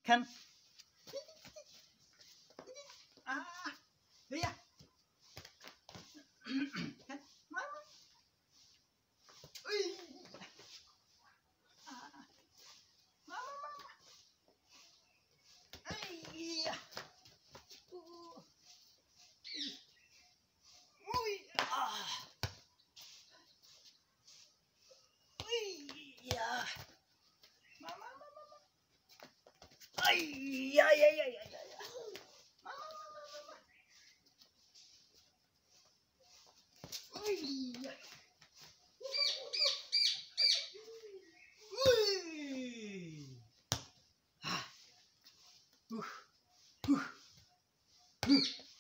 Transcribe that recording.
Kan. Iya. Kan. Mama. Ui. Mama, mama. Iya. Ui. Iya. Mama, mama. Ay, ay, ay, ay, ay. Mama, mama, mama. Ui. Ui.